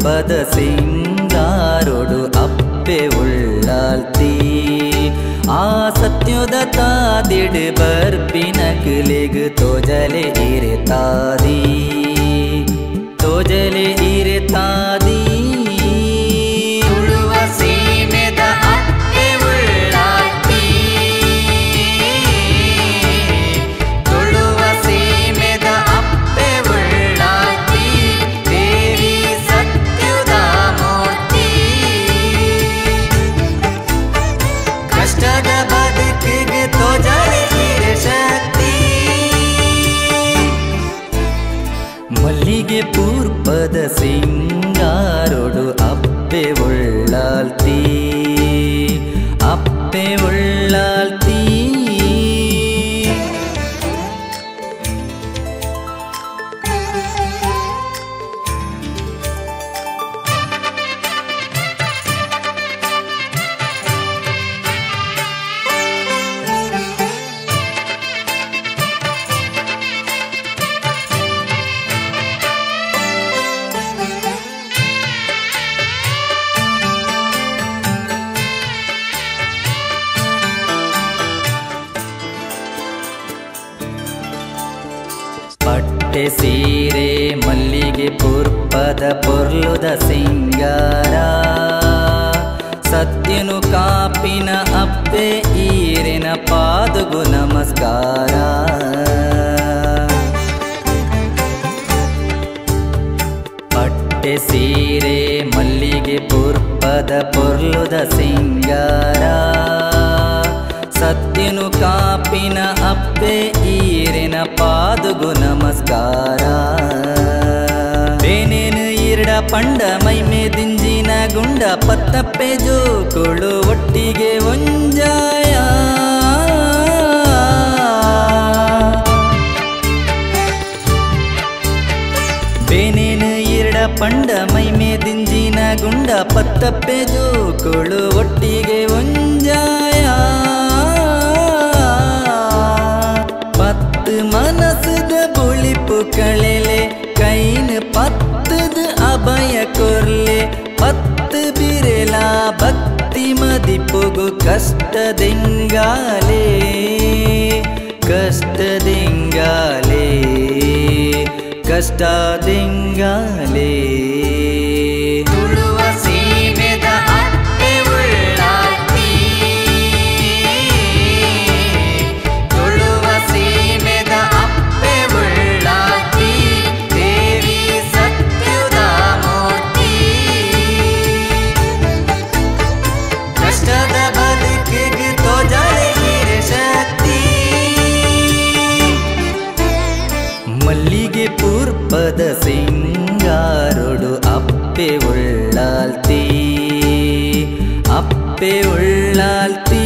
ಪೂರ್ಪದ ಸಿಂಗಾರೊಡು ಅಪ್ಪೆ ಉಳ್ಳಾಲ್ತಿ ಆ ಸತ್ಯದ ತಾದಿಡ್ ಬರ್ಪಿನ ಕಿಲಿಗ್ ತೋಜಲೆ ಇರೆತಾದಿ ತೋಜಲೆ ಇರೆತಾದಿ ಉಳುವ ಸೀಮೆದ ಅಪ್ಪೆ ಉಳ್ಳಾಲ್ತಿ ತುಳುವ ಸೀಮೆದ ಅಪ್ಪೆ ಉಳ್ಳಾಲ್ತಿ ದೇವಿ ಸತ್ಯದ ಮೂರ್ತಿ ಕಷ್ಟದ ಬದುಕಿಗೆ ತೋಜಲೆ ಇರೆ ಶಕ್ತಿ ಮಲ್ಲಿಗೆ ಪೂರ್ಪದ ಸಿಂಗಾರೊಡು ಅಪ್ಪೆ ಉಳ್ಳಾಲ್ತಿ ಅಪ್ಪೆ ಉಳ್ಳಾಲ್ತಿ ಪಟ್ಟೆ ಸೀರೆ ಮಲ್ಲಿಗೆ ಪೂರ್ಪದ ಪೊರ್ಲುದ ಸಿಂಗಾರ ಸತ್ಯನು ಕಾಪಿನ ಅಪ್ಪೆ ಈರಿನ ಪಾದುಗು ನಮಸ್ಕಾರ ಪಟ್ಟೆ ಸೀರೆ ಮಲ್ಲಿಗೆ ಪೂರ್ಪದ ಪೊರ್ಲುದ ಸಿಂಗಾರ ಸತ್ಯನು ಕಾಪಿನ ಅಪ್ಪೆ ಈರಿನ ಪಾದುಗು ನಮಸ್ಕಾರ ಬೇನೇನು ಇರಡ ಪಂಡ ಮೈಮೆ ದಿಂಜಿನ ಗುಂಡ ಪತ್ತಪ್ಪೆ ಜೋಕುಳು ಒಟ್ಟಿಗೆ ಒಂಜಾಯ ಬೇನೇನು ಇರಡ ಪಂಡ ಮೈಮೆ ದಿಂಜಿನ ಗುಂಡ ಪತ್ತಪ್ಪೆ ಜೋಕುಳು ಒಟ್ಟಿಗೆ ಒಂಜಾಯ ಮನಸದ ಬುಳಿಪು ಕಳೆಲೆ ಕೈನ್ ಪತ್ತದ ಅಭಯ ಕೊರ್ಲೆ ಪತ್ತು ಬಿರೆಲ ಭಕ್ತಿ ಮದಿಪುಗು ಕಷ್ಟದೆಂಗಾಲೆ ಕಷ್ಟದೆಂಗಾಲೆ ಕಷ್ಟದೆಂಗಾಲೆ ತುಳುವ ಸೀಮೆದ ಅಪ್ಪೆ ಉಳ್ಳಾಲ್ತಿ ತುಳುವ ಸೀಮೆದ ಅಪ್ಪೆ ಉಳ್ಳಾಲ್ತಿ ದೇವಿ ಸತ್ಯದ ಮೂರ್ತಿ ಕಷ್ಟದ ಬದುಕಿಗೆ ತೋಜಲೆ ಇರೆ ಶಕ್ತಿ ಮಲ್ಲಿಗೆ ಪೂರ್ಪದ ಸಿಂಗಾರೊಡು ಅಪ್ಪೆ ಉಳ್ಳಾಲ್ತಿ ಅಪ್ಪೆ ಉಳ್ಳಾಲ್ತಿ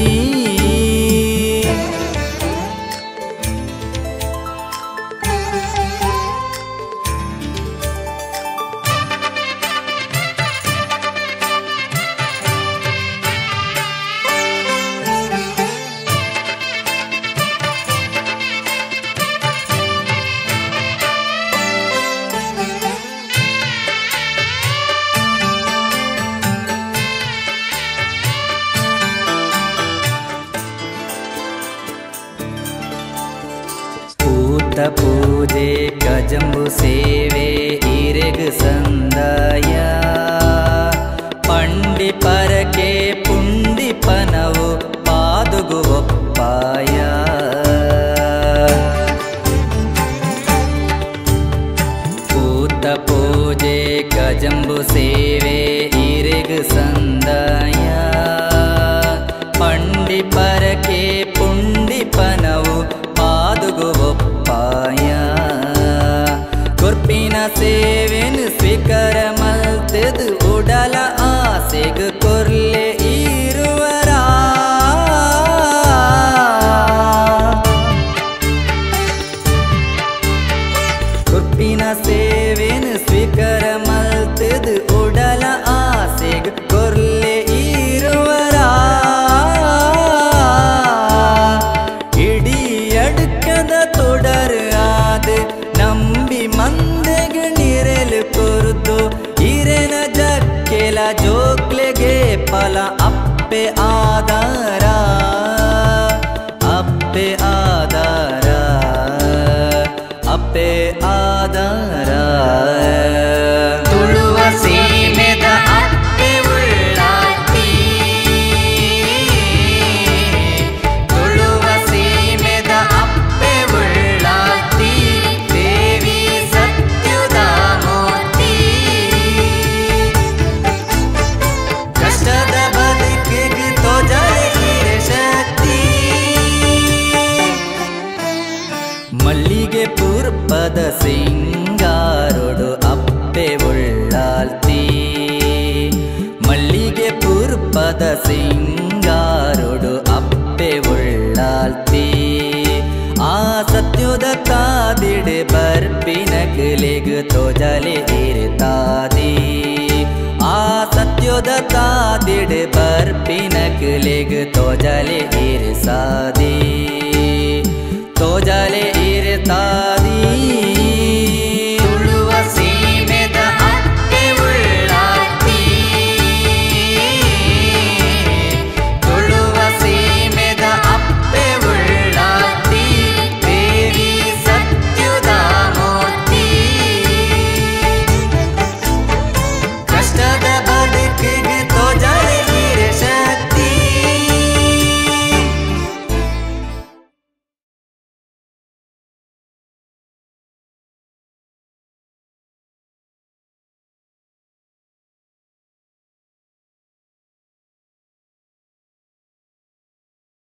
ಪೂಜೆ ಕಜಂಬು ಸೇವೆ ಇರೆಗ್ ಸಂದಾಯ ಪಂಡಿ ಪರಕೆ ಪುಂಡಿ ಪನವು ಪಾದುಗು ಒಪ್ಪಾಯ ಪೂತ ಪೂಜೆ ಕಜಂಬು ಸೇವೆ ಇರೆಗ್ ಸಂದಾಯ ಪಂಡಿ ಪರಕೆ ಪುಂಡಿ ಪನವು ಪಾದುಗು ಒಪ್ಪಾಯ ಕೊರ್ಪಿನ ಸೇವೆನು ಸ್ವೀಕಾರ ಮಲ್ತೆದು ಉಡಲ ಆಸೆಗ್ ಕೊರ್ಲೆ ಇರುವರ ಕೊರ್ಪಿನ ಸೇವೆನು ಸ್ವೀಕಾರ ಮಲ್ತೆದು ಉಡಲ ಆಸೆಗ್ ಕೊರ್ಲೆ ಇರುವರ ಇಡೀ ಅಡ್ಕದ ತೊಡರ್ ಆದ ನಂಬಿ ಮಂದೆಗೆ ನಿರೆಲು ಕೊರ್ದು ಇರೆನ ಜೋಗ್ಲೆಗೆ ಫಲ ಅಪ್ಪೆ ಆಧಾರ ಅಪ್ಪೆ ಆಧಾರ ಅಪ್ಪೆ ಆಧಾರ ತುಳುವ ಸೀಮೆದ ಅಪ್ಪೆ ಉಳ್ಳಾತಿ ತುಳುವ ಸೀಮೆದ ಅಪ್ಪೆ ಉಳ್ಳಾತಿ ದೇವಿ ಸತ್ಯುದ ಮೂರ್ತಿ ಕಷ್ಟದ ಬದುಕಿಗೆ ತೋಜಲೆ ಹಿರೆ ಶಕ್ತಿ ಮಲ್ಲಿಗೆ ಪೂರ್ಪದ ಸಿಂಗಾರೊಡು ಅಪ್ಪೆ ಉಳ್ಳಾಲ್ತಿ ಮಲ್ಲಿಗೆ ಪೂರ್ಪದ ಸಿಂಗಾರೊಡು ಅಪ್ಪೆ ಉಳ್ಳಾಲ್ತಿ ಆ ಸತ್ಯುದ ಕಾದಿಡೆ ಬರ್ಪಿನ ಕಿಲೆಗು ತೋಜಲೆ ಇರ್ತಾದಿ ಆ ಸತ್ಯುದ ಕಾದಿಡೆ ಬರ್ಪಿನ ಕಿಲೆಗು ತೋಜಲೆ ಇರಿಸಾದಿ ತೋಜಲೆ